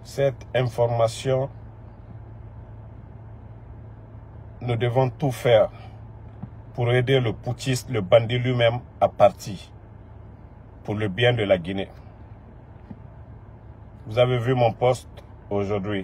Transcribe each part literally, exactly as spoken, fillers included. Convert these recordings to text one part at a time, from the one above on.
cette information, nous devons tout faire pour aider le putschiste, le bandit lui-même à partir pour le bien de la Guinée. Vous avez vu mon post aujourd'hui.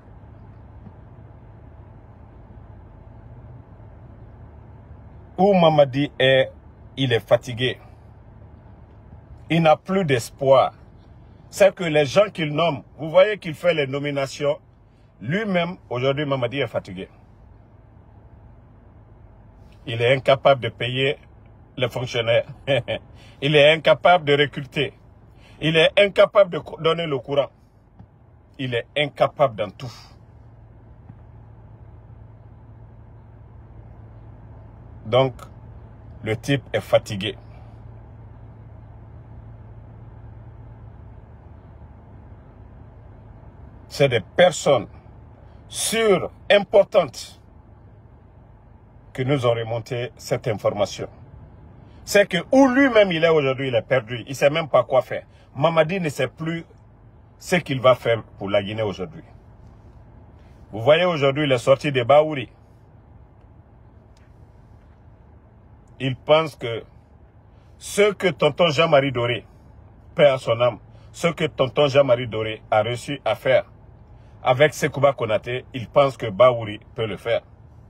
Où Mamadi est, il est fatigué. Il n'a plus d'espoir. C'est que les gens qu'il nomme, vous voyez qu'il fait les nominations, lui-même, aujourd'hui, Mamadi est fatigué. Il est incapable de payer les fonctionnaires. Il est incapable de recruter. Il est incapable de donner le courant. Il est incapable dans tout. Donc, le type est fatigué. C'est des personnes sûres, importantes, que nous ont remonté cette information. C'est que où lui-même il est aujourd'hui, il est perdu. Il ne sait même pas quoi faire. Mamadi ne sait plus ce qu'il va faire pour la Guinée aujourd'hui. Vous voyez aujourd'hui les sorties de Baouri. Il pense que ce que tonton Jean-Marie Doré, paix à son âme, ce que tonton Jean-Marie Doré a réussi à faire avec Sekouba Konaté, il pense que Baouri peut le faire.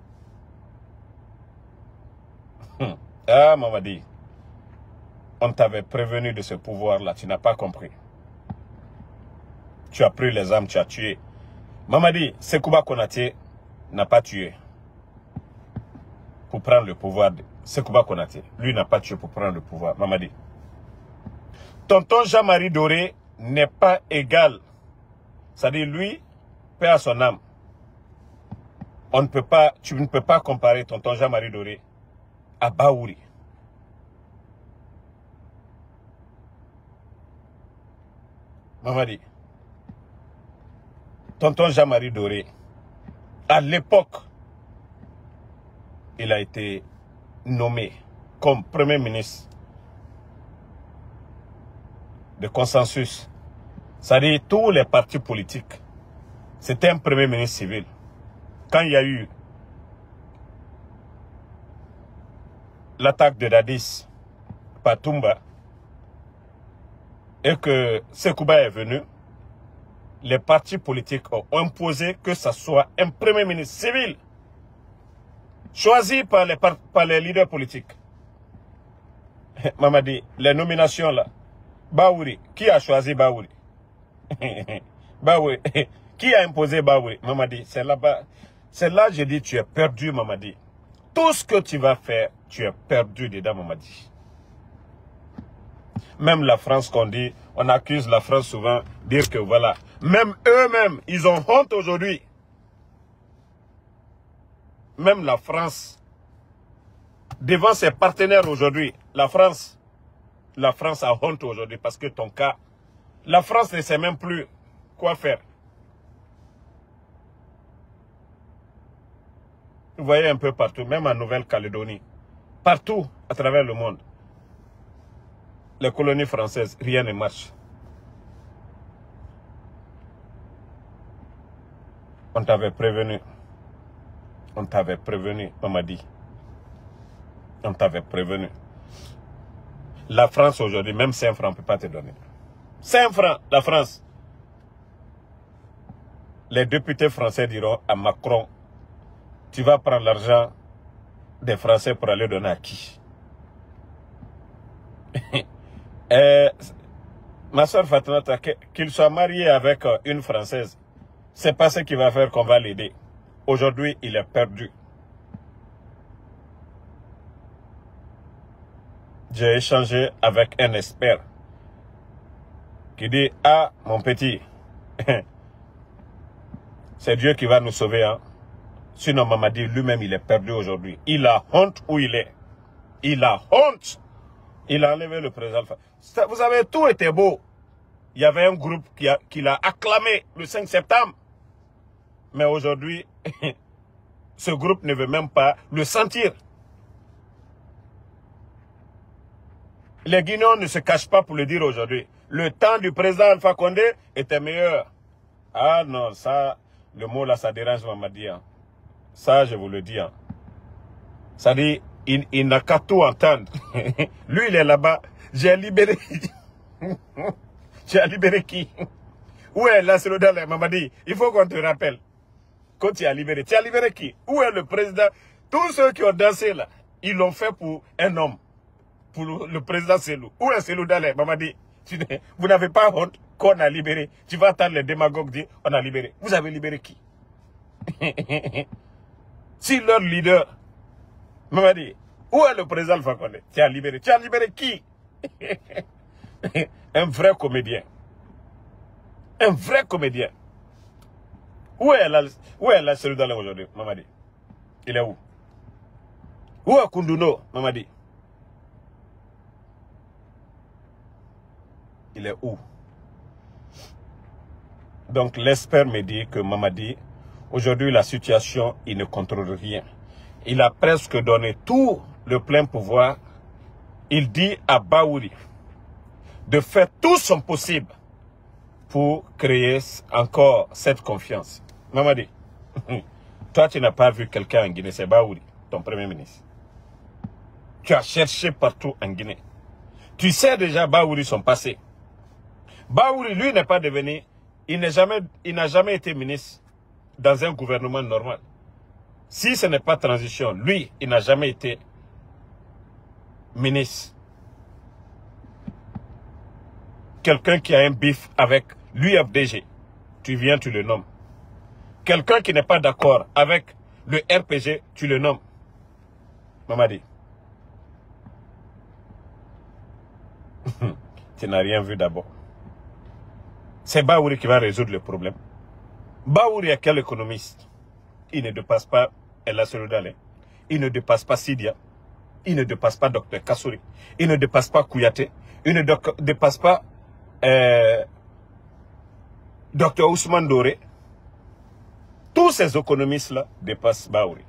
Hum. Ah, Mamadi, on t'avait prévenu de ce pouvoir-là, tu n'as pas compris. Tu as pris les armes, tu as tué. Mamadi, Sekouba Konaté n'a pas tué pour prendre le pouvoir. De Sekouba Konaté, lui n'a pas tué pour prendre le pouvoir. Mamadi. Tonton Jean-Marie Doré n'est pas égal. C'est-à-dire lui, paix à son âme. On ne peut pas, tu ne peux pas comparer tonton Jean-Marie Doré à Baouri. Mamadi. Tonton Jean-Marie Doré, à l'époque, il a été nommé comme Premier ministre de consensus. C'est-à-dire tous les partis politiques. C'était un Premier ministre civil. Quand il y a eu l'attaque de Dadis par Toumba et que Sekouba est venu, les partis politiques ont imposé que ce soit un Premier ministre civil choisi par les, par, par les leaders politiques. Mamadi, les nominations là, Baouri, qui a choisi Baouri? Baouri, qui a imposé Baouri? Mamadi, c'est là-bas, c'est là je dis tu es perdu, Mamadi. Tout ce que tu vas faire, tu es perdu dedans, Mamadi. Même la France qu'on dit, on accuse la France souvent, dire que voilà, même eux-mêmes, ils ont honte aujourd'hui. Même la France, devant ses partenaires aujourd'hui, la France, la France a honte aujourd'hui parce que ton cas, la France ne sait même plus quoi faire. Vous voyez un peu partout, même en Nouvelle-Calédonie, partout à travers le monde, les colonies françaises, rien ne marche. On t'avait prévenu. On t'avait prévenu, Mamadi. On t'avait prévenu. La France aujourd'hui, même cinq francs, on ne peut pas te donner. cinq francs, la France. Les députés français diront à Macron, tu vas prendre l'argent des Français pour aller donner à qui? Et, ma soeur Fatimata, qu'il soit marié avec une Française, c'est pas ce qui va faire qu'on va l'aider. Aujourd'hui, il est perdu. J'ai échangé avec un expert qui dit, ah, mon petit, c'est Dieu qui va nous sauver. Hein? Sinon, Mamadi, lui-même, il est perdu aujourd'hui. Il a honte où il est. Il a honte. Il a enlevé le président. Vous savez, tout était beau. Il y avait un groupe qui, a, qui l'a acclamé le cinq septembre. Mais aujourd'hui, ce groupe ne veut même pas le sentir. Les Guinéens ne se cachent pas pour le dire aujourd'hui. Le temps du président Alpha Condé était meilleur Ah non, ça, le mot là, ça dérange Mamadi. Hein. Ça, je vous le dis. Hein. Ça dit, il, il n'a qu'à tout entendre. Lui, il est là-bas. J'ai libéré. J'ai libéré qui? Où est là, c'est le dalé, Mamadi? Il faut qu'on te rappelle. Quand tu as libéré, tu as libéré qui? Où est le président? Tous ceux qui ont dansé là, ils l'ont fait pour un homme. Pour le, le président Selou. Où est Selou Dalé, Mamadi? Vous n'avez pas honte qu'on a libéré. Tu vas attendre les démagogues dire on a libéré. Vous avez libéré qui? Si leur leader, Mamadi, où est le président Alpha Condé? Tu as libéré. Tu as libéré qui? Un vrai comédien. Un vrai comédien. Où est la, où est la Selou Dalé aujourd'hui, Mamadi? Il est où? Où est Kunduno, Mamadi? Il est où? Donc l'expert me dit que Mamadi, aujourd'hui la situation, il ne contrôle rien. Il a presque donné tout le plein pouvoir. Il dit à Baouri de faire tout son possible pour créer encore cette confiance. Mamadi, toi tu n'as pas vu quelqu'un en Guinée, c'est Baouri, ton premier ministre. Tu as cherché partout en Guinée. Tu sais déjà Baouri son passé. Baouri, lui, n'est pas devenu, il n'a jamais, il n'a jamais été ministre dans un gouvernement normal. Si ce n'est pas transition, lui, il n'a jamais été ministre. Quelqu'un qui a un bif avec l'U F D G, tu viens, tu le nommes. Quelqu'un qui n'est pas d'accord avec le R P G, tu le nommes. Mamadi. Tu n'as rien vu d'abord. C'est Baouri qui va résoudre le problème. Baouri est quel économiste? Il ne dépasse pas Ella Selou Dalé. Il ne dépasse pas Sidia. Il ne dépasse pas Docteur Kassouri. Il ne dépasse pas Kouyaté. Il ne dépasse pas euh, Docteur Ousmane Doré. Tous ces économistes-là dépassent Baouri.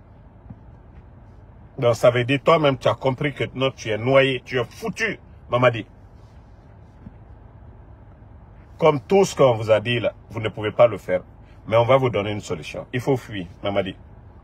Donc ça veut dire, toi-même, tu as compris que non, tu es noyé, tu es foutu, Mamadi. Comme tout ce qu'on vous a dit là, vous ne pouvez pas le faire. Mais on va vous donner une solution. Il faut fuir, Mamadi.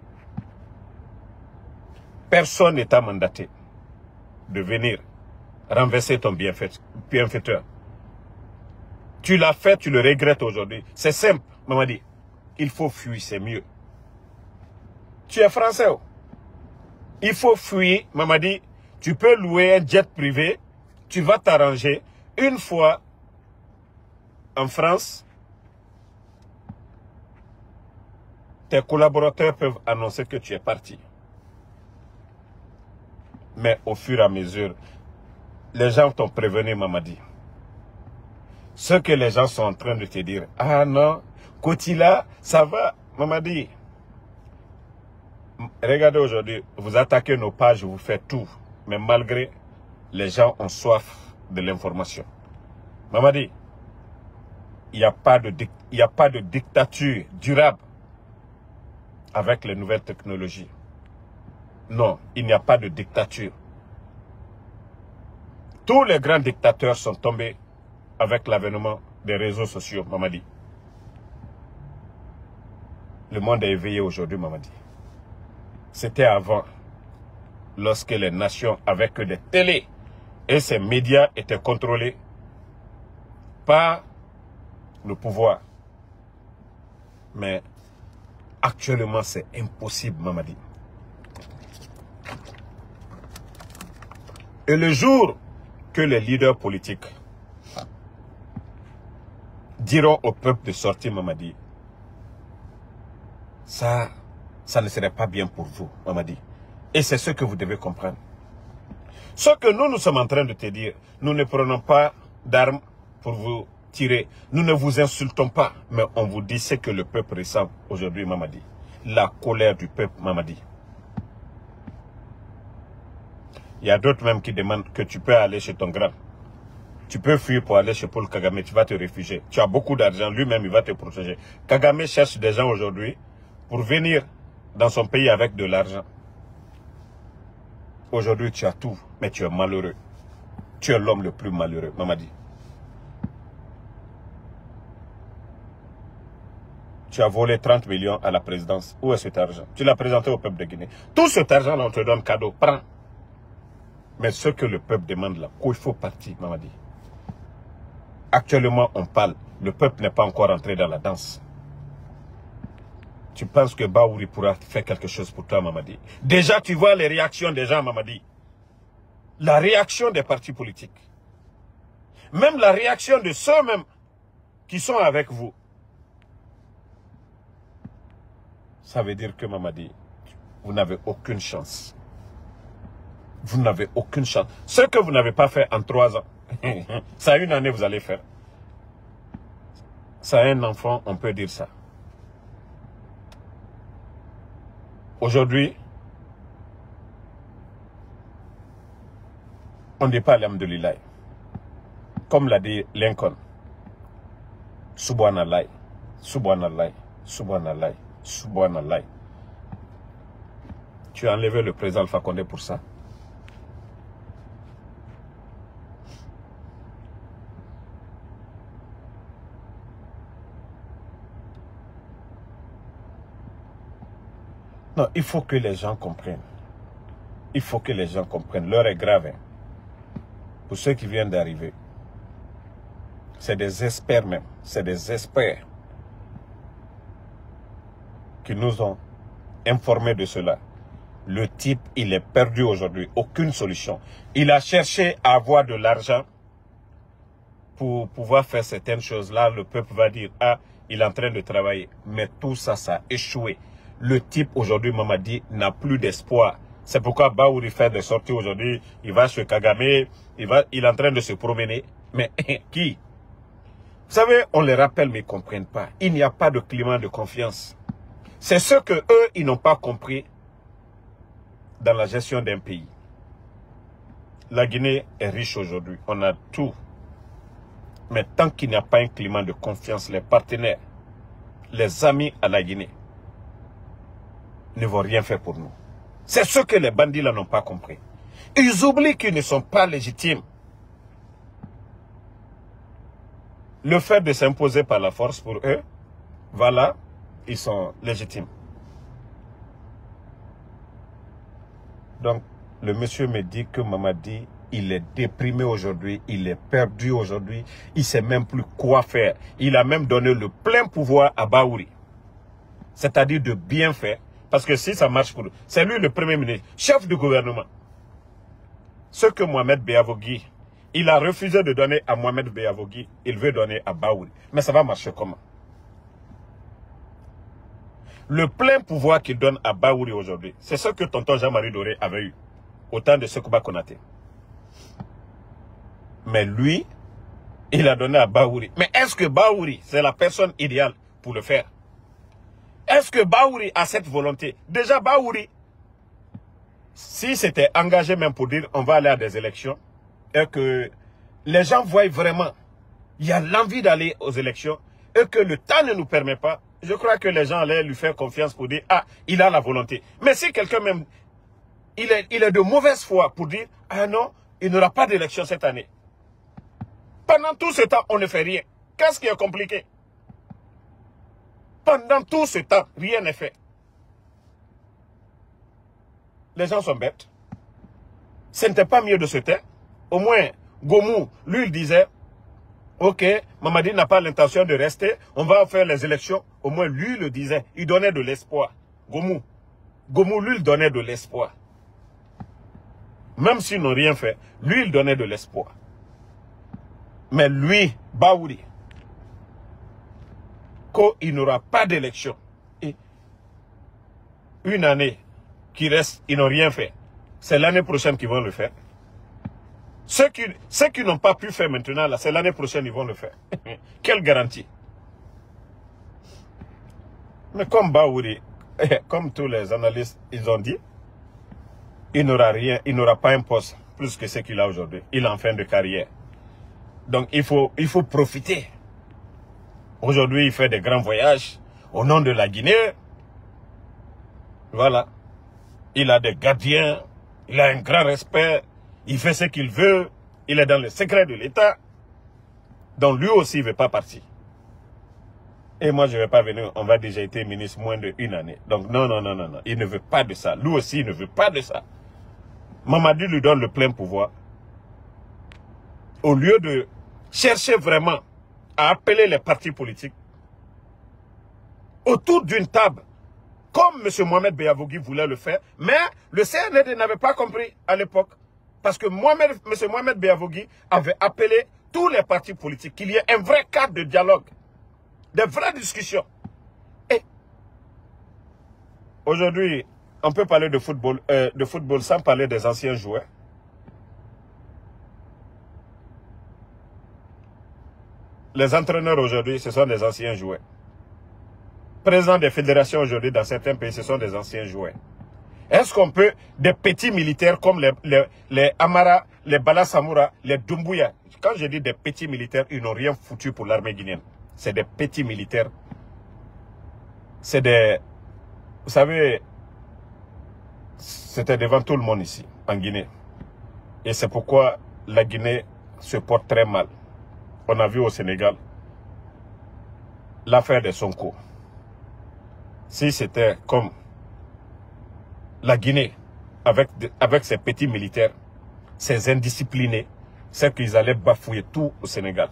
Personne n'est mandaté de venir renverser ton bienfaiteur. Tu l'as fait, tu le regrettes aujourd'hui. C'est simple, Mamadi. Il faut fuir, c'est mieux. Tu es français. Oh. Il faut fuir, Mamadi. Tu peux louer un jet privé. Tu vas t'arranger. Une fois en France, tes collaborateurs peuvent annoncer que tu es parti. Mais au fur et à mesure, les gens t'ont prévenu, Mamadi. Ce que les gens sont en train de te dire, ah non, Kotila, ça va, Mamadi. Regardez aujourd'hui, vous attaquez nos pages, vous faites tout. Mais malgré, les gens ont soif de l'information. Mamadi, il n'y a pas de, il n'y a pas de dictature durable avec les nouvelles technologies. Non, il n'y a pas de dictature. Tous les grands dictateurs sont tombés avec l'avènement des réseaux sociaux, Mamadi. Le monde est éveillé aujourd'hui, Mamadi. C'était avant, lorsque les nations avaient que des télés et ces médias étaient contrôlés par le pouvoir. Mais actuellement, c'est impossible, Mamadi. Et le jour que les leaders politiques diront au peuple de sortir, Mamadi, ça, ça ne serait pas bien pour vous, Mamadi. Et c'est ce que vous devez comprendre. Ce que nous, nous sommes en train de te dire, nous ne prenons pas d'armes pour vous tirer. Nous ne vous insultons pas, mais on vous dit ce que le peuple ressent aujourd'hui, Mamadi. La colère du peuple, Mamadi. Il y a d'autres même qui demandent que tu peux aller chez ton grand. Tu peux fuir pour aller chez Paul Kagame, tu vas te réfugier. Tu as beaucoup d'argent, lui-même il va te protéger. Kagame cherche des gens aujourd'hui pour venir dans son pays avec de l'argent. Aujourd'hui tu as tout, mais tu es malheureux. Tu es l'homme le plus malheureux, Mamadi. tu as volé trente millions à la présidence. Où est cet argent? Tu l'as présenté au peuple de Guinée. Tout cet argent-là, on te donne cadeau. Prends. Mais ce que le peuple demande là, qu'il faut partir, Mamadi. Actuellement, on parle. Le peuple n'est pas encore entré dans la danse. Tu penses que Baouri pourra faire quelque chose pour toi, Mamadi? Déjà, tu vois les réactions des gens, Mamadi. La réaction des partis politiques. Même la réaction de ceux-mêmes qui sont avec vous. Ça veut dire que, Mamadi, vous n'avez aucune chance. Vous n'avez aucune chance. Ce que vous n'avez pas fait en trois ans, ça une année vous allez faire. Ça un enfant, on peut dire ça. Aujourd'hui, on ne dit pas alhamdoulilah. Comme l'a dit Lincoln. Subhanallah, Subhanallah, Subhanallah, Subhanallah. Tu as enlevé le président Alpha Condé pour ça. Non, il faut que les gens comprennent. Il faut que les gens comprennent. L'heure est grave. Hein. Pour ceux qui viennent d'arriver. C'est des experts même. C'est des experts qui nous ont informés de cela. Le type, il est perdu aujourd'hui. Aucune solution. Il a cherché à avoir de l'argent pour pouvoir faire certaines choses-là. Le peuple va dire, ah, il est en train de travailler. Mais tout ça, ça a échoué. Le type aujourd'hui, Mamadi, n'a plus d'espoir. C'est pourquoi Baouri fait des sorties aujourd'hui. Il va chez Kagame. Il, va, il est en train de se promener. Mais qui? Vous savez, on les rappelle, mais ils ne comprennent pas. Il n'y a pas de climat de confiance. C'est ce que eux, ils n'ont pas compris dans la gestion d'un pays. La Guinée est riche aujourd'hui. On a tout. Mais tant qu'il n'y a pas un climat de confiance, les partenaires, les amis à la Guinée, ne vont rien faire pour nous. C'est ce que les bandits là n'ont pas compris. Ils oublient qu'ils ne sont pas légitimes. Le fait de s'imposer par la force pour eux, voilà, ils sont légitimes. Donc, le monsieur me dit que Mamadi, il est déprimé aujourd'hui, il est perdu aujourd'hui, il ne sait même plus quoi faire. Il a même donné le plein pouvoir à Baouri. C'est-à-dire de bien faire. Parce que si ça marche pour lui, c'est lui le premier ministre, chef du gouvernement. Ce que Mohamed Beavogui, il a refusé de donner à Mohamed Beavogui, il veut donner à Baouri. Mais ça va marcher comment? Le plein pouvoir qu'il donne à Baouri aujourd'hui, c'est ce que tonton Jean-Marie Doré avait eu au temps de Sekouba Konaté. Mais lui, il a donné à Baouri. Mais est-ce que Baouri, c'est la personne idéale pour le faire? Est-ce que Baouri a cette volonté? Déjà, Baouri, si c'était engagé même pour dire on va aller à des élections, et que les gens voient vraiment, il y a l'envie d'aller aux élections, et que le temps ne nous permet pas, je crois que les gens allaient lui faire confiance pour dire, ah, il a la volonté. Mais si quelqu'un même, il est, il est de mauvaise foi pour dire, ah non, il n'y aura pas d'élection cette année. Pendant tout ce temps, on ne fait rien. Qu'est-ce qui est compliqué? Pendant tout ce temps, rien n'est fait. Les gens sont bêtes. Ce n'était pas mieux de se taire. Au moins, Gomou, lui, il disait, ok, Mamadi n'a pas l'intention de rester, on va faire les élections. Au moins, lui, il le disait. Il donnait de l'espoir. Gomou. Gomou, lui, il donnait de l'espoir. Même s'ils n'ont rien fait, lui, il donnait de l'espoir. Mais lui, Baouri, qu'il n'aura pas d'élection. Une année qui reste, ils n'ont rien fait. C'est l'année prochaine qu'ils vont le faire. Ceux qui, ceux qui n'ont pas pu faire maintenant, là, c'est l'année prochaine qu'ils vont le faire. Quelle garantie? Mais comme Baouri, comme tous les analystes, ils ont dit, il n'aura rien, il n'aura pas un poste plus que ce qu'il a aujourd'hui. Il est en fin de carrière. Donc il faut, il faut profiter. Aujourd'hui, il fait des grands voyages au nom de la Guinée. Voilà. Il a des gardiens, il a un grand respect, il fait ce qu'il veut, il est dans le secret de l'État. Donc lui aussi, il ne veut pas partir. Et moi, je ne vais pas venir, on va dire j'ai été ministre moins d'une année. Donc non, non, non, non, non. Il ne veut pas de ça. Lui aussi, il ne veut pas de ça. Mamadi lui donne le plein pouvoir. Au lieu de chercher vraiment à appeler les partis politiques autour d'une table, comme M. Mohamed Beyavougui voulait le faire, mais le C N R D n'avait pas compris à l'époque. Parce que Mohamed, M. Mohamed Beyavougui avait appelé tous les partis politiques, qu'il y ait un vrai cadre de dialogue, de vraies discussions. Et aujourd'hui, on peut parler de football, euh, de football sans parler des anciens joueurs. Les entraîneurs aujourd'hui, ce sont des anciens joueurs. Présidents des fédérations aujourd'hui dans certains pays, ce sont des anciens joueurs. Est-ce qu'on peut, des petits militaires comme les, les, les Amara, les Bala Samoura, les Doumbouya, quand je dis des petits militaires, ils n'ont rien foutu pour l'armée guinéenne. C'est des petits militaires. C'est des... Vous savez, c'était devant tout le monde ici, en Guinée. Et c'est pourquoi la Guinée se porte très mal. On a vu au Sénégal l'affaire de Sonko. Si c'était comme la Guinée, avec, avec ses petits militaires, ses indisciplinés, c'est qu'ils allaient bafouiller tout au Sénégal.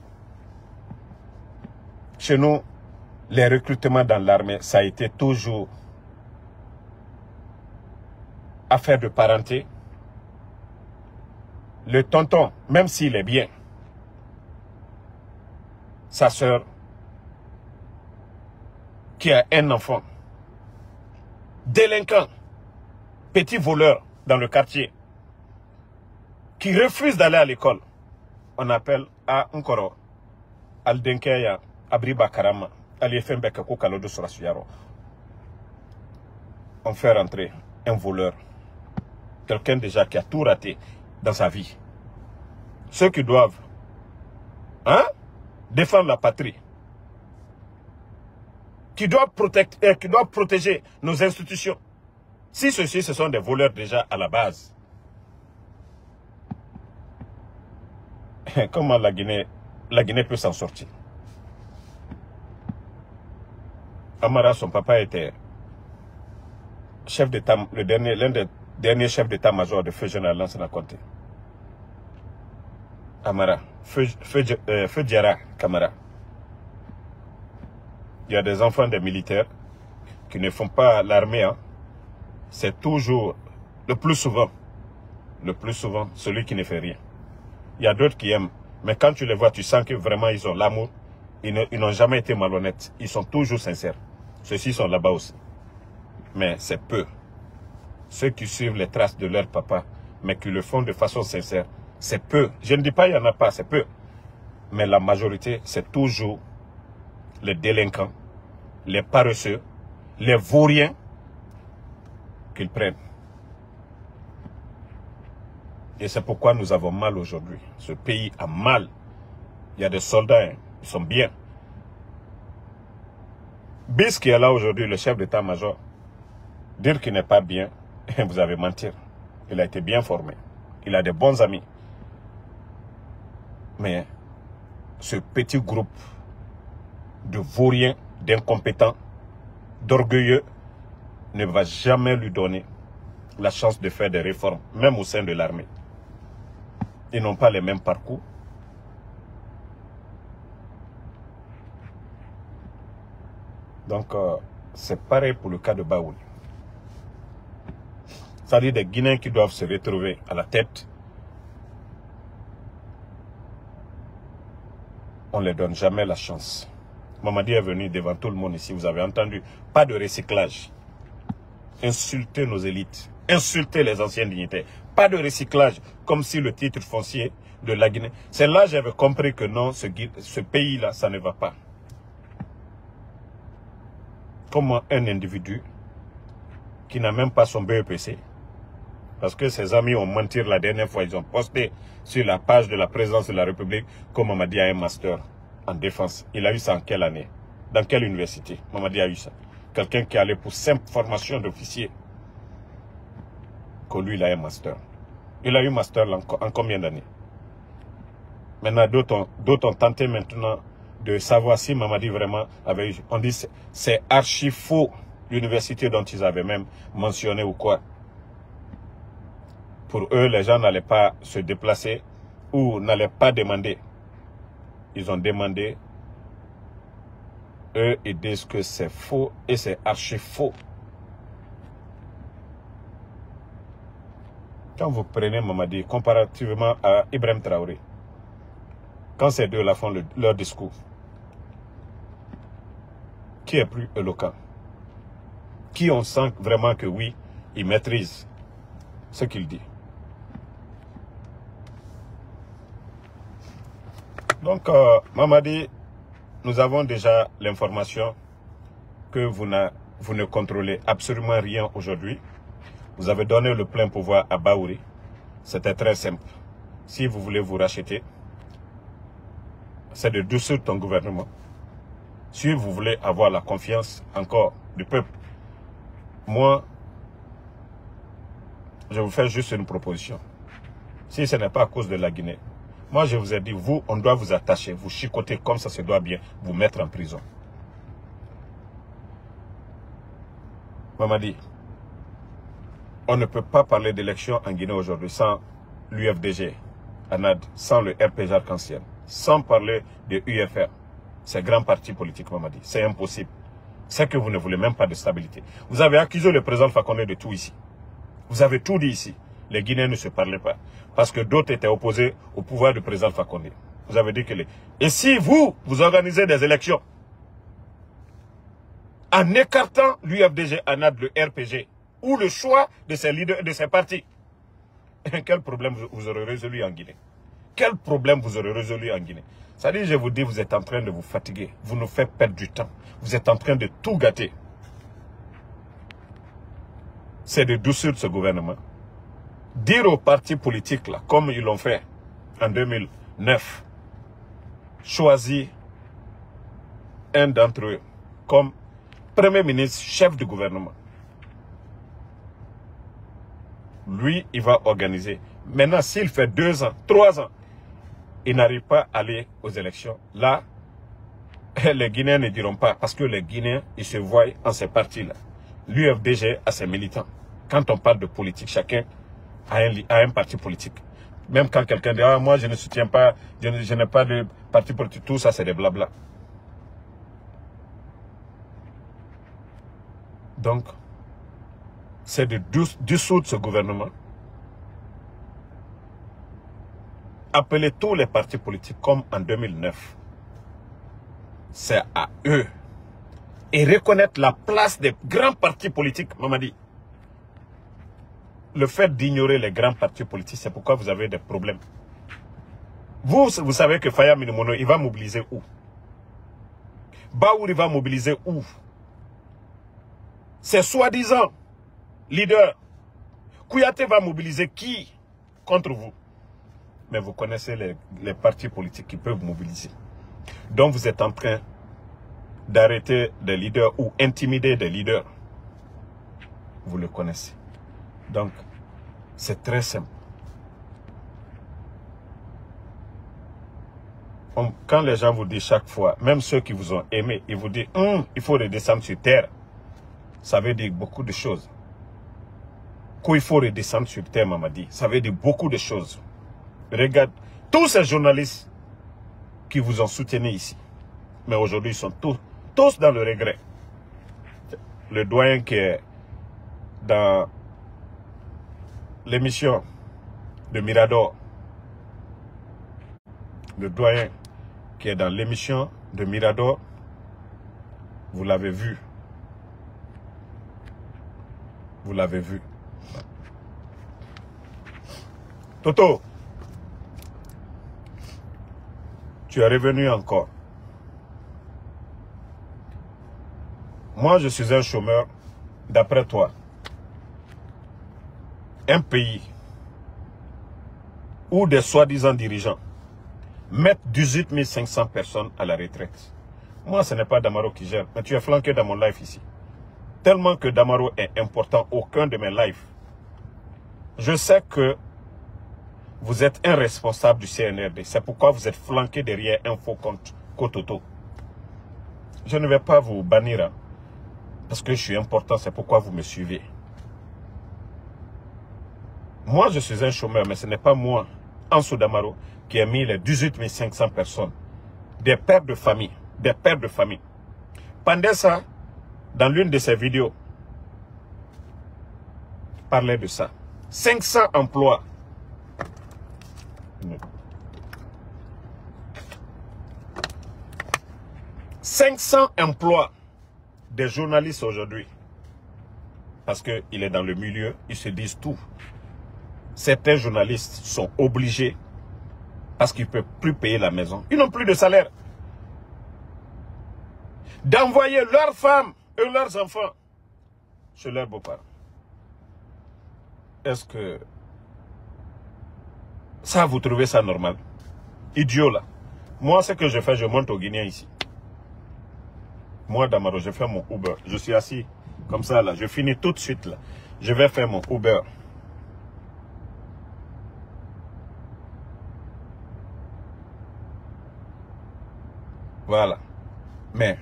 Chez nous, les recrutements dans l'armée, ça a été toujours affaire de parenté. Le tonton, même s'il est bien, sa sœur, qui a un enfant, délinquant, petit voleur dans le quartier, qui refuse d'aller à l'école, on appelle à Nkoro, Aldenkeya, Abriba Karama, Aliefembeka Kokalodo Sorasuyaro. On fait rentrer un voleur, quelqu'un déjà qui a tout raté dans sa vie. Ceux qui doivent hein, défendre la patrie, qui doivent, euh, qui doivent protéger nos institutions. Si ceux-ci, ce sont des voleurs déjà à la base. Comment la Guinée, la Guinée peut s'en sortir? Amara, son papa était chef d'état, le dernier, l'un des derniers chefs d'état-major de Feu Général Lansana Conté. Amara, Feu, Feu, euh, Feu Diarra Camara. Il y a des enfants des militaires qui ne font pas l'armée. Hein. C'est toujours, le plus souvent, le plus souvent, celui qui ne fait rien. Il y a d'autres qui aiment. Mais quand tu les vois, tu sens que vraiment ils ont l'amour. Ils n'ont jamais été malhonnêtes. Ils sont toujours sincères. Ceux-ci sont là-bas aussi. Mais c'est peu. Ceux qui suivent les traces de leur papa, mais qui le font de façon sincère, c'est peu. Je ne dis pas qu'il n'y en a pas, c'est peu. Mais la majorité, c'est toujours les délinquants, les paresseux, les vauriens qu'ils prennent. Et c'est pourquoi nous avons mal aujourd'hui. Ce pays a mal. Il y a des soldats, hein, ils sont bien. Bis qui est là aujourd'hui, le chef d'état-major, dire qu'il n'est pas bien, vous avez menti. Il a été bien formé. Il a des bons amis. Mais ce petit groupe de vauriens, d'incompétents, d'orgueilleux, ne va jamais lui donner la chance de faire des réformes, même au sein de l'armée. Ils n'ont pas les mêmes parcours. Donc, euh, c'est pareil pour le cas de Baoul. C'est-à-dire des Guinéens qui doivent se retrouver à la tête. On ne leur donne jamais la chance. Mamadi est venu devant tout le monde ici, vous avez entendu. Pas de recyclage. Insulter nos élites. Insulter les anciens dignitaires. Pas de recyclage, comme si le titre foncier de la Guinée. C'est là que j'avais compris que non, ce, ce pays-là, ça ne va pas. Comment un individu qui n'a même pas son B E P C, parce que ses amis ont menti la dernière fois, ils ont posté sur la page de la présidence de la République que Mamadi a un master en défense. Il a eu ça en quelle année? Dans quelle université? Mamadi a eu ça. Quelqu'un qui allait pour simple formation d'officier. Que lui, il a un master. Il a eu master en, en combien d'années? Maintenant, d'autres ont, d'autres ont tenté maintenant de savoir si Mamadi vraiment avait eu. On dit c'est archi faux, l'université dont ils avaient même mentionné ou quoi. Pour eux, les gens n'allaient pas se déplacer ou n'allaient pas demander. Ils ont demandé. Eux, ils disent que c'est faux et c'est archi faux. Quand vous prenez Mamadi comparativement à Ibrahim Traoré, quand ces deux-là font le, leur discours, qui est plus éloquent? Qui on sent vraiment que oui, il maîtrise ce qu'il dit? Donc, euh, Mamadi, nous avons déjà l'information que vous, vous ne contrôlez absolument rien aujourd'hui. Vous avez donné le plein pouvoir à Baouri. C'était très simple. Si vous voulez vous racheter, c'est de dissoudre ton gouvernement. Si vous voulez avoir la confiance encore du peuple, moi, je vous fais juste une proposition. Si ce n'est pas à cause de la Guinée, moi je vous ai dit, vous, on doit vous attacher, vous chicoter comme ça se doit bien, vous mettre en prison. Mamadi, on ne peut pas parler d'élection en Guinée aujourd'hui sans l'U F D G, ANAD, sans le R P G Arc-en-Ciel, sans parler de U F R, ces grands partis politiques, Mamadi. C'est impossible. C'est que vous ne voulez même pas de stabilité. Vous avez accusé le président Fakonde de tout ici. Vous avez tout dit ici. Les Guinéens ne se parlaient pas. Parce que d'autres étaient opposés au pouvoir du président Fakonde. Vous avez dit que les... Et si vous, vous organisez des élections, en écartant l'U F D G, ANAD, le R P G, ou le choix de ces leaders, de ces partis, quel problème vous aurez résolu en Guinée? Quel problème vous aurez résolu en Guinée? C'est-à-dire, je vous dis, vous êtes en train de vous fatiguer. Vous nous faites perdre du temps. Vous êtes en train de tout gâter. C'est de dissoudre ce gouvernement. Dire aux partis politiques, là, comme ils l'ont fait en deux mille neuf, choisir un d'entre eux comme Premier ministre, chef du gouvernement. Lui, il va organiser. Maintenant, s'il fait deux ans, trois ans, il n'arrive pas à aller aux élections. Là, les Guinéens ne diront pas, parce que les Guinéens, ils se voient en ces partis-là. L'U F D G a ses militants. Quand on parle de politique, chacun a un, a un parti politique. Même quand quelqu'un dit, ah, moi je ne soutiens pas, je, je n'ai pas de parti politique, tout ça c'est des blabla. Donc, c'est de dissoudre ce gouvernement. Appeler tous les partis politiques comme en deux mille neuf. C'est à eux. Et reconnaître la place des grands partis politiques, Mamadi. Le fait d'ignorer les grands partis politiques, c'est pourquoi vous avez des problèmes. Vous, vous savez que Faya Minimono, il va mobiliser où? Baouri va mobiliser où? C'est soi-disant leader. Kouyaté va mobiliser qui contre vous? Mais vous connaissez les, les partis politiques qui peuvent mobiliser. Donc vous êtes en train d'arrêter des leaders ou intimider des leaders. Vous le connaissez. Donc, c'est très simple. On, quand les gens vous disent chaque fois, même ceux qui vous ont aimé, ils vous disent hm, il faut redescendre sur terre. Ça veut dire beaucoup de choses. Qu'il faut redescendre sur terre, Mamadi, ça veut dire beaucoup de choses. Regarde, tous ces journalistes qui vous ont soutenu ici, mais aujourd'hui, ils sont tous, tous dans le regret. Le doyen qui est dans l'émission de Mirador, le doyen qui est dans l'émission de Mirador, vous l'avez vu. Vous l'avez vu. Toto, tu es revenu encore. Moi, je suis un chômeur, d'après toi. Un pays où des soi-disant dirigeants mettent dix-huit mille cinq cents personnes à la retraite. Moi, ce n'est pas Damaro qui gère, mais tu es flanqué dans mon live ici. Tellement que Damaro est important, aucun de mes lives. Je sais que vous êtes un responsable du C N R D. C'est pourquoi vous êtes flanqué derrière un faux compte Kototo. Je ne vais pas vous bannir. Hein, parce que je suis important, c'est pourquoi vous me suivez. Moi, je suis un chômeur, mais ce n'est pas moi, Ansou Damaro, qui a mis les dix-huit mille cinq cents personnes. Des pères de famille. Des pères de famille. Pendant ça, dans l'une de ses vidéos, parlait de ça. cinq cents emplois. cinq cents emplois des journalistes aujourd'hui. Parce qu'il est dans le milieu, ils se disent tout. Certains journalistes sont obligés, parce qu'ils ne peuvent plus payer la maison. Ils n'ont plus de salaire. D'envoyer leurs femmes et leurs enfants chez leurs beaux-parents. Est-ce que ça, vous trouvez ça normal? Idiot là. Moi, ce que je fais, je monte au Guinéen ici. Moi, Damaro, je fais mon Uber. Je suis assis comme ça là. Je finis tout de suite là. Je vais faire mon Uber. Voilà. Mais,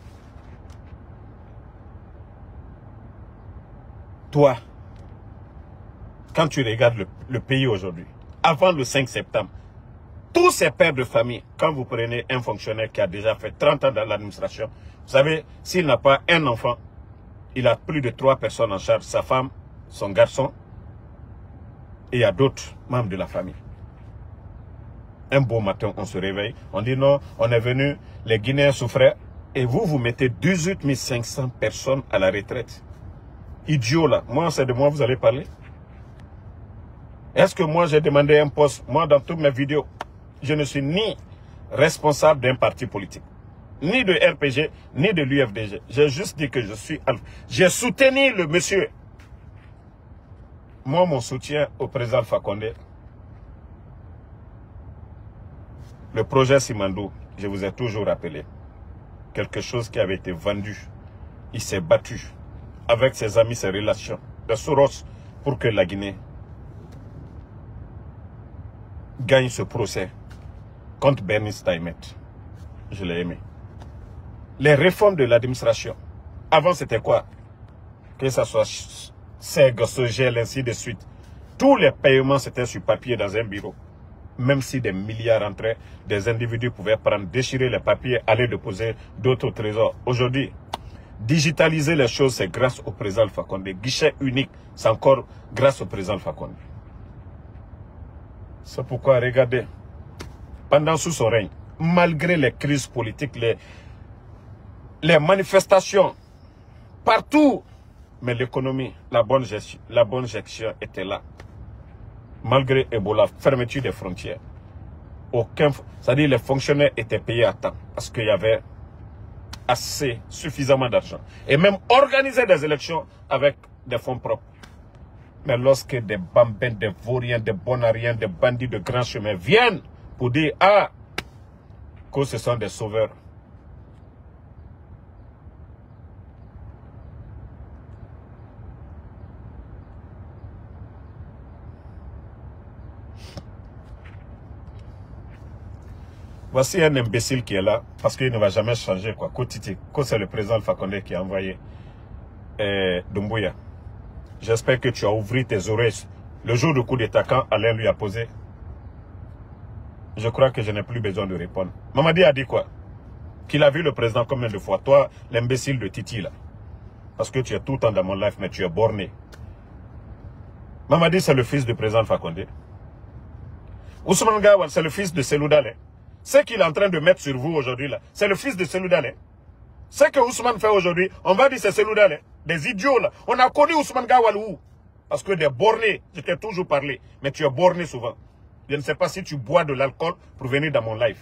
toi, quand tu regardes le, le pays aujourd'hui, avant le cinq septembre, tous ces pères de famille, quand vous prenez un fonctionnaire qui a déjà fait trente ans dans l'administration, vous savez, s'il n'a pas un enfant, il a plus de trois personnes en charge, sa femme, son garçon, et il y a d'autres membres de la famille. Un beau matin, on se réveille, on dit non, on est venu, les Guinéens souffraient, et vous, vous mettez dix-huit mille cinq cents personnes à la retraite. Idiot là, moi c'est de moi vous allez parler. Est-ce que moi j'ai demandé un poste? Moi dans toutes mes vidéos, je ne suis ni responsable d'un parti politique, ni de R P G, ni de l'U F D G. J'ai juste dit que je suis... J'ai soutenu le monsieur. Moi, mon soutien au président Alpha Condé, le projet Simandou, je vous ai toujours rappelé, quelque chose qui avait été vendu. Il s'est battu avec ses amis, ses relations, de Soros, pour que la Guinée gagne ce procès contre Bernice Taimet. Je l'ai aimé. Les réformes de l'administration. Avant, c'était quoi? Que ça soit C E G, Sogel, ainsi de suite. Tous les paiements, c'était sur papier dans un bureau. Même si des milliards entraient, des individus pouvaient prendre, déchirer les papiers, aller déposer d'autres au trésor. Aujourd'hui, digitaliser les choses, c'est grâce au président Alpha Condé. Guichet unique, c'est encore grâce au président Alpha Condé. C'est pourquoi, regardez, pendant sous son règne, malgré les crises politiques, les, les manifestations, partout, mais l'économie, la bonne gestion, la bonne gestion était là. Malgré Ebola, fermeture des frontières. Aucun, c'est-à-dire les fonctionnaires étaient payés à temps parce qu'il y avait assez, suffisamment d'argent. Et même organiser des élections avec des fonds propres. Mais lorsque des bambins, des vauriens, des bonariens, des bandits de grands chemins viennent pour dire, ah, que ce sont des sauveurs. Voici un imbécile qui est là, parce qu'il ne va jamais changer, quoi. Kotiti, que c'est le président Alpha Condé qui a envoyé euh, Doumbouya. J'espère que tu as ouvert tes oreilles. Le jour du coup d'état, quand Alain lui a posé, je crois que je n'ai plus besoin de répondre. Mamadi a dit quoi? Qu'il a vu le président combien de fois? Toi, l'imbécile de Titi, là. Parce que tu es tout le temps dans mon life, mais tu es borné. Mamadi, c'est le fils du président Alpha Condé. Ousmane Gawal, c'est le fils de Selou Dalein. Ce qu'il est en train de mettre sur vous aujourd'hui, là, c'est le fils de Selou Dalein. Ce que Ousmane fait aujourd'hui, on va dire c'est Selou Dalein. Des idiots, là. On a connu Ousmane Gawal où? Parce que des bornés, je t'ai toujours parlé, mais tu es borné souvent. Je ne sais pas si tu bois de l'alcool pour venir dans mon live.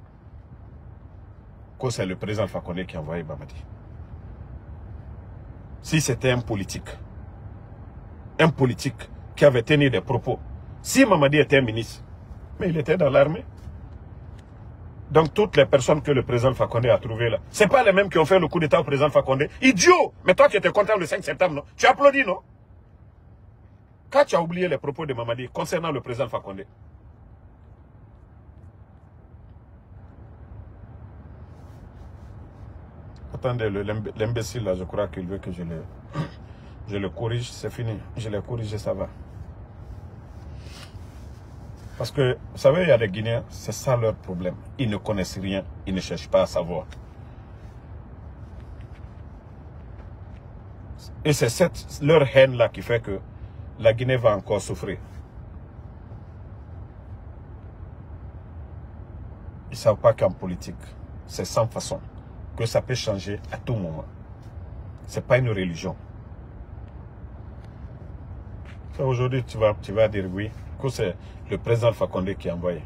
Que c'est le président Alpha Condé qui a envoyé Mamadi. Si c'était un politique, un politique qui avait tenu des propos, si Mamadi était un ministre, mais il était dans l'armée. Donc toutes les personnes que le président Alpha Condé a trouvées là, ce n'est pas les mêmes qui ont fait le coup d'état au président Alpha Condé. Idiot! Mais toi tu étais content le cinq septembre, non? Tu applaudis, non? Quand tu as oublié les propos de Mamadi concernant le président Alpha Condé. Attendez, l'imbécile là, je crois qu'il veut que je le, je le corrige. C'est fini. Je l'ai corrigé, ça va. Parce que, vous savez, il y a des Guinéens, c'est ça leur problème. Ils ne connaissent rien, ils ne cherchent pas à savoir. Et c'est cette leur haine-là qui fait que la Guinée va encore souffrir. Ils ne savent pas qu'en politique, c'est sans façon, que ça peut changer à tout moment. Ce n'est pas une religion. Aujourd'hui, tu vas, tu vas dire oui, que c'est le président Alpha Condé qui a envoyé.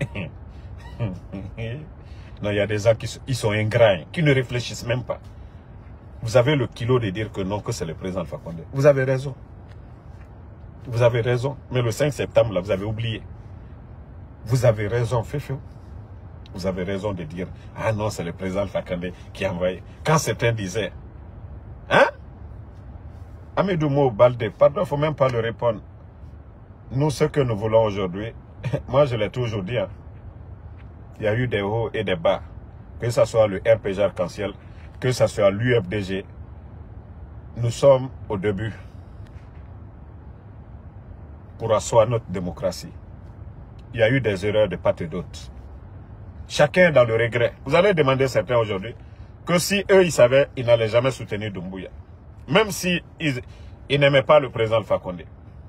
Non, il y a des gens qui sont, ils sont ingrats, qui ne réfléchissent même pas. Vous avez le kilo de dire que non, que c'est le président Alpha Condé. Vous avez raison. Vous avez raison. Mais le cinq septembre, là, vous avez oublié. Vous avez raison, Féfé. Vous avez raison de dire, ah non, c'est le président Alpha Condé qui a envoyé. Quand certains disaient, hein? Amidou Mo Baldé, pardon, il ne faut même pas le répondre. Nous, ce que nous voulons aujourd'hui, moi je l'ai toujours dit, hein, il y a eu des hauts et des bas. Que ce soit le R P G Arc-en-Ciel, que ce soit l'U F D G. Nous sommes au début pour asseoir notre démocratie. Il y a eu des erreurs de part et d'autre. Chacun dans le regret. Vous allez demander à certains aujourd'hui que si eux, ils savaient, ils n'allaient jamais soutenir Doumbouya. Même si ils, ils n'aimaient pas le président Alpha Condé.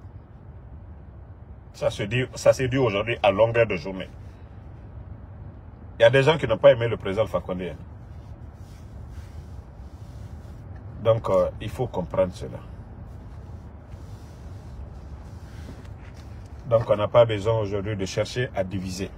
Ça se dit, ça s'est dit aujourd'hui à longueur de journée. Il y a des gens qui n'ont pas aimé le président Alpha Condé. Donc, euh, il faut comprendre cela. Donc, on n'a pas besoin aujourd'hui de chercher à diviser.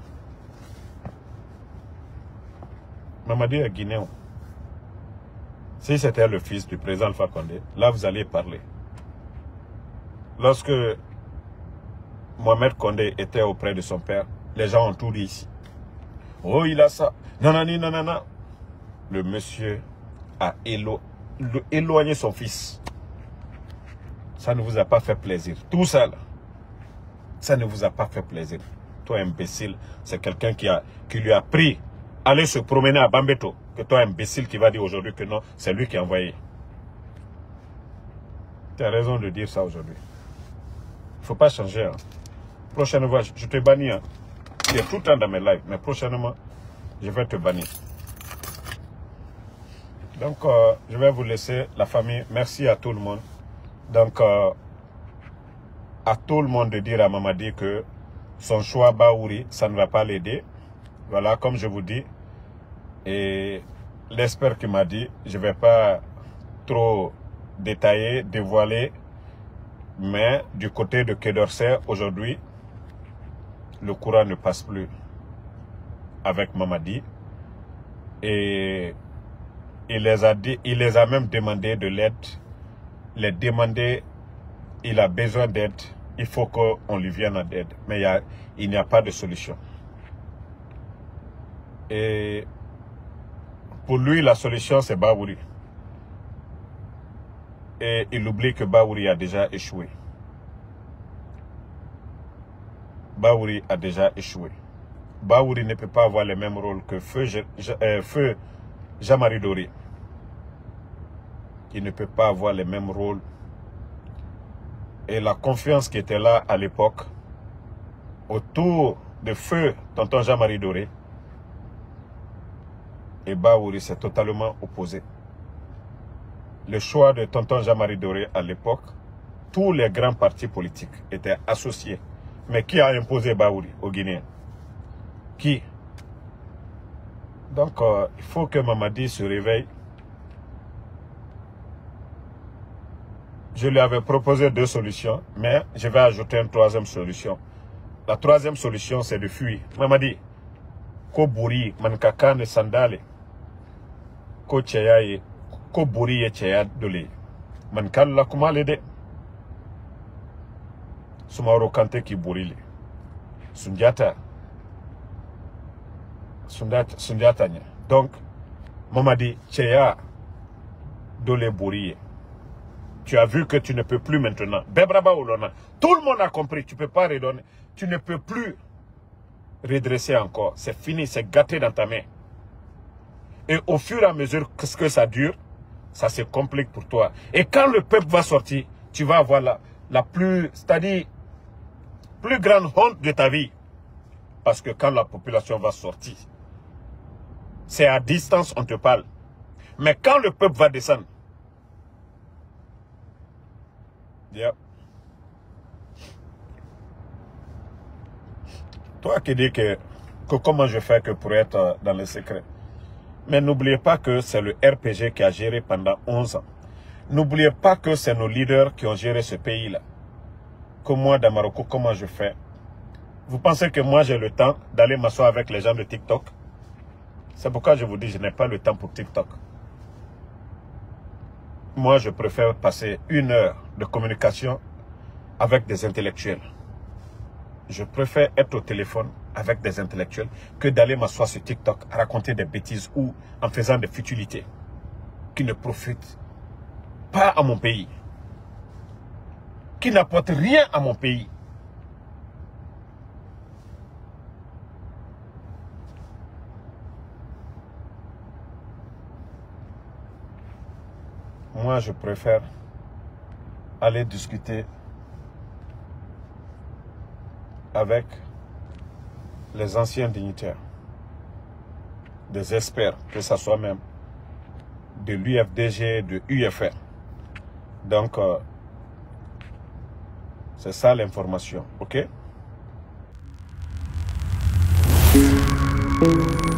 Mamadi est guinéen. Si c'était le fils du président Alpha Condé, là vous allez parler. Lorsque Mohamed Condé était auprès de son père, les gens ont tout dit ici. Oh, il a ça. Non, non, non, non, non. Le monsieur a élo éloigné son fils. Ça ne vous a pas fait plaisir. Tout ça, là, ça ne vous a pas fait plaisir. Toi, imbécile, c'est quelqu'un qui, a, qui lui a pris aller se promener à Bambeto. Que toi, imbécile, qui va dire aujourd'hui que non, c'est lui qui a envoyé. Tu as raison de dire ça aujourd'hui. Il ne faut pas changer. Hein. Prochainement, je te bannis. Hein. Tu es tout le temps dans mes lives, mais prochainement, je vais te bannir. Donc, euh, je vais vous laisser, la famille. Merci à tout le monde. Donc, euh, à tout le monde de dire à Mamadi que son choix Baouri, ça ne va pas l'aider. Voilà, comme je vous dis. Et l'expert qui m'a dit, je ne vais pas trop détailler, dévoiler, mais du côté de Quai d'Orsay, aujourd'hui, le courant ne passe plus avec Mamadi. Et il les a, dit, il les a même demandé de l'aide. Les demander, il a besoin d'aide, il faut qu'on lui vienne en aide. Mais il, a, il n'y a pas de solution. Et pour lui, la solution, c'est Baouri. Et il oublie que Baouri a déjà échoué. Baouri a déjà échoué. Baouri ne peut pas avoir le même rôle que Feu, euh, Feu Jean-Marie Doré. Il ne peut pas avoir le même rôle. Et la confiance qui était là à l'époque, autour de Feu, tonton Jean-Marie Doré, et Baouri s'est totalement opposé. Le choix de tonton Jean-Marie Doré à l'époque, tous les grands partis politiques étaient associés. Mais qui a imposé Baouri aux Guinéens? Qui? Donc, euh, il faut que Mamadi se réveille. Je lui avais proposé deux solutions, mais je vais ajouter une troisième solution. La troisième solution, c'est de fuir. Mamadi, ko buri mankaka ne sandale. Ko cheyaye, ko buri ye cheyad dole. Mankalla kumale de. Sumaro Kante ki burile. Sundiata. Sundiata, Sundiata nya. Donc, Mamadi, cheya dole buriye. Tu as vu que tu ne peux plus maintenant. Bebraba Olona. Tout le monde a compris. Tu ne peux pas redonner. Tu ne peux plus redresser encore. C'est fini. C'est gâté dans ta main. Et au fur et à mesure que, que ça dure, ça se complique pour toi. Et quand le peuple va sortir, tu vas avoir la, la plus, c'est-à-dire, plus grande honte de ta vie. Parce que quand la population va sortir, c'est à distance on te parle. Mais quand le peuple va descendre, yeah. Toi qui dis que, que comment je fais que pour être dans le secret. Mais n'oubliez pas que c'est le R P G qui a géré pendant onze ans. N'oubliez pas que c'est nos leaders qui ont géré ce pays-là. Que moi, dans Marocco, comment je fais? Vous pensez que moi, j'ai le temps d'aller m'asseoir avec les gens de TikTok? C'est pourquoi je vous dis, je n'ai pas le temps pour TikTok. Moi, je préfère passer une heure de communication avec des intellectuels. Je préfère être au téléphone avec des intellectuels que d'aller m'asseoir sur TikTok à raconter des bêtises ou en faisant des futilités qui ne profitent pas à mon pays, qui n'apportent rien à mon pays. Moi, je préfère aller discuter avec les anciens dignitaires, des experts, que ce soit même de l'U F D G, de U F R. Donc, euh, c'est ça l'information, ok?